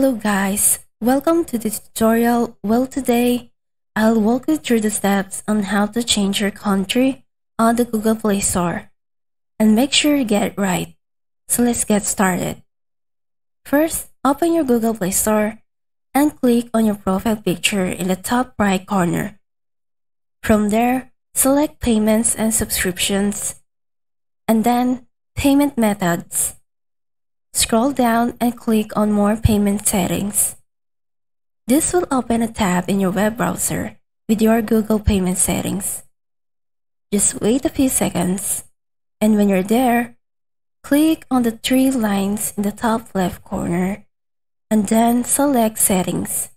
Hello guys, welcome to the tutorial. Well, today I'll walk you through the steps on how to change your country on the Google Play Store. And make sure you get it right. So let's get started. First, open your Google Play Store and click on your profile picture in the top right corner. From there, select Payments and Subscriptions, and then Payment Methods. Scroll down and click on More Payment Settings. This will open a tab in your web browser with your Google Payment settings. Just wait a few seconds, and when you're there, click on the three lines in the top left corner, and then select Settings.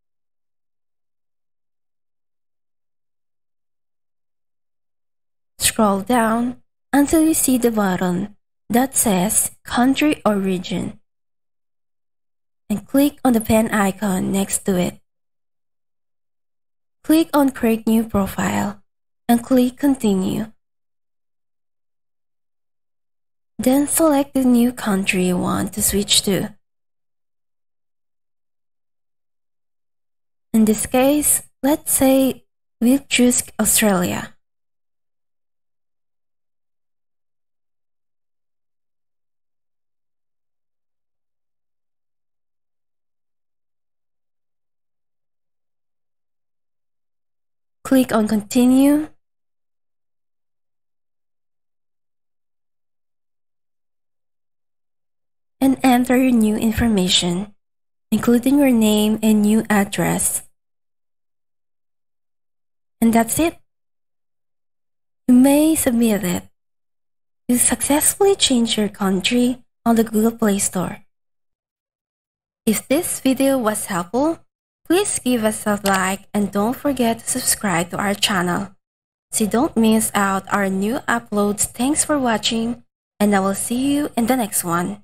Scroll down until you see the button that says Country or Region, and click on the pen icon next to it. Click on Create New Profile and click Continue. Then select the new country you want to switch to. In this case, let's say we'll choose Australia. Click on Continue. And enter your new information, including your name and new address. And that's it. You may submit it. You successfully changed your country on the Google Play Store. If this video was helpful, please give us a like and don't forget to subscribe to our channel so you don't miss out our new uploads. Thanks for watching, and I will see you in the next one.